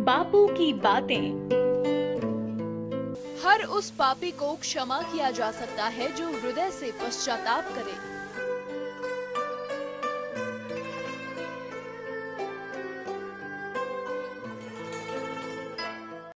बापू की बातें। हर उस पापी को क्षमा किया जा सकता है जो हृदय से पश्चाताप करे।